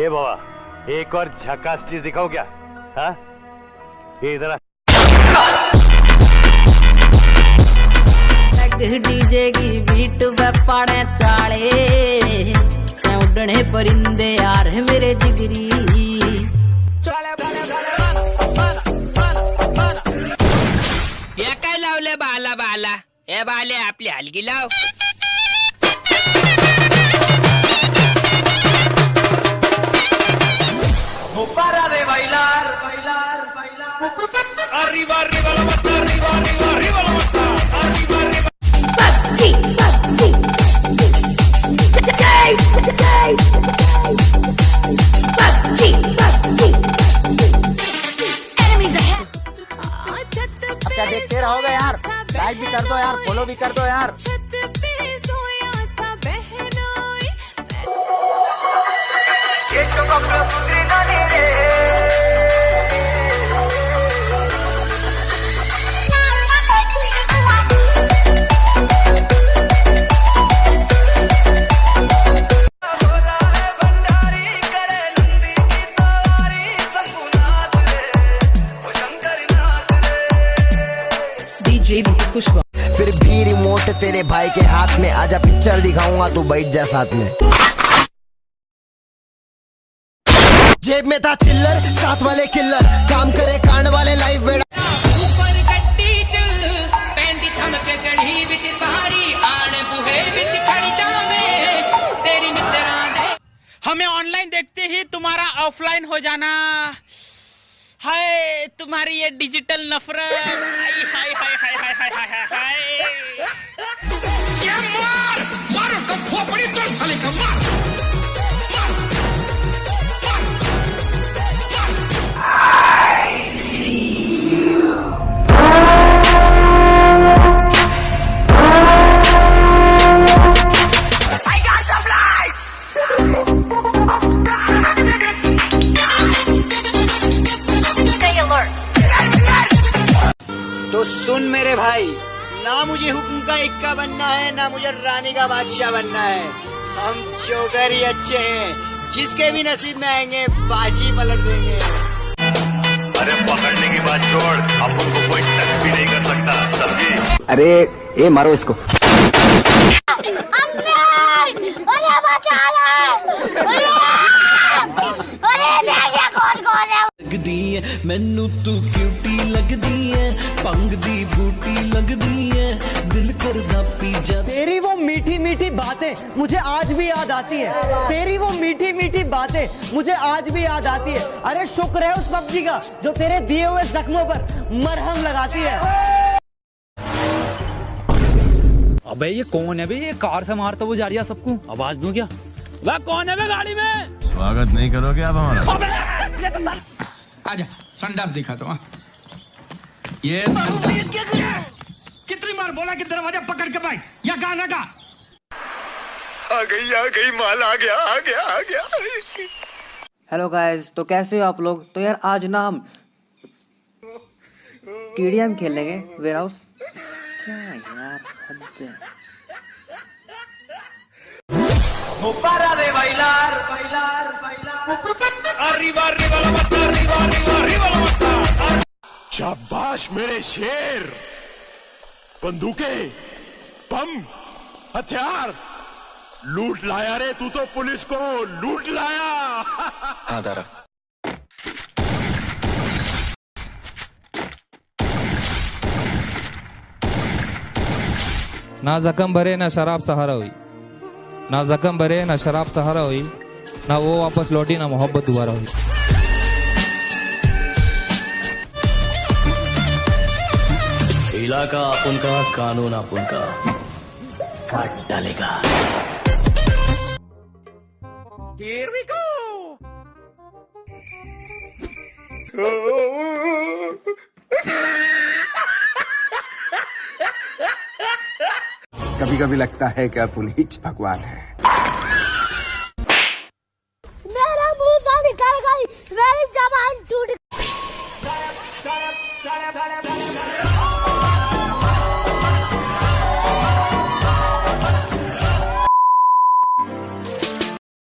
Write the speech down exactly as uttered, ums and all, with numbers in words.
ए बाबा, एक और झकास चीज दिखाओ क्या? हाँ, ये इधर डीजे की बीट वे पाड़े चाले से उड़ने परिंदे यार मेरे जिगरी या काय लावले बाला बाला ए बाले आपली हलगी लाव. Para de bailar, bailar, bailar. Arriba, arriba la mata, arriba, arriba, arriba la mata. Arriba, arriba. Patti, patti. Patti, patti. Enemies ahead. अब क्या देखते रहोगे यार? लाइक भी कर दो यार, फॉलो भी कर दो यार. फिर भी रिमोट तेरे भाई के हाथ में, आजा पिक्चर दिखाऊंगा तू बैठ जा साथ में. जेब में था चिल्लर, साथ वाले किल्लर, काम करे कांड वाले लाइफ बेड़ा. ऊपर गड्डी चल पैंदी थमके गड़ी विच सारी आने बुहे विच खड़ी जावे तेरी मित्रां दे. हमें ऑनलाइन देखते ही तुम्हारा ऑफलाइन हो जाना. हाय तुम्हारी ये डिजिटल नफरत. हाय हाय हाय हाय हाय हाय हाय हाय. ये मार मार तो खोपड़ी तो साले का मार. तो सुन मेरे भाई, ना मुझे हुक्म का इक्का बनना है, ना मुझे रानी का बादशाह बनना है. हम जोकर ही अच्छे हैं, जिसके भी नसीब में आएंगे बाजी पलट देंगे. अरे पकड़ने की बात छोड़, अब उनको कोई टच भी नहीं कर सकता, समझी? अरे ए मारो इसको. मैनू तू क्यूटी लगदी है, पंग दी बूटी लगदी है, दिल करदा पी जा. तेरी वो मीठी मीठी बातें मुझे आज भी याद आती है. तेरी वो मीठी मीठी बातें मुझे आज भी याद आती है. अरे शुक्र है उस पबजी का जो तेरे दिए हुए जख्मों पर मरहम लगाती है. अबे ये कौन है बे? ये कार से मारता वो जा रही है सबको. आवाज दूं क्या? वह कौन है बे गाड़ी में? स्वागत नहीं करोगे आप हमारा? आजा संडास दिखा तो. ये कितनी बार बोला कि दरवाजा पकड़ के बैठ या गाना गा. आ गई आ गई माल आ गया आ गया आ गया. हेलो गाइस, तो कैसे हो आप लोग? तो यार आज ना हम टीडीएम खेलेंगे वेयर हाउस. क्या यार हद है. Para de bailar, bailar, bailar. Arriba, arriba la mata, arriba, arriba, arriba la mata. शाबाश मेरे शेर. बंदूकें, बम, हथियार लूट लाया रे तू तो. पुलिस को लूट लाया. हाँ दारा. ना जख्म भरे ना शराब सहारा हुई, ना जख्म भरे ना शराब सहारा हुई, ना वो वापस लौटी ना मोहब्बत दोबारा हुई. इलाका अपन का, कानून अपन का, काट डालेगा. Here we go. कभी कभी लगता है कि पुनीत भगवान है. मेरा मुंह से निकल गई, मेरी जबान टूट गई.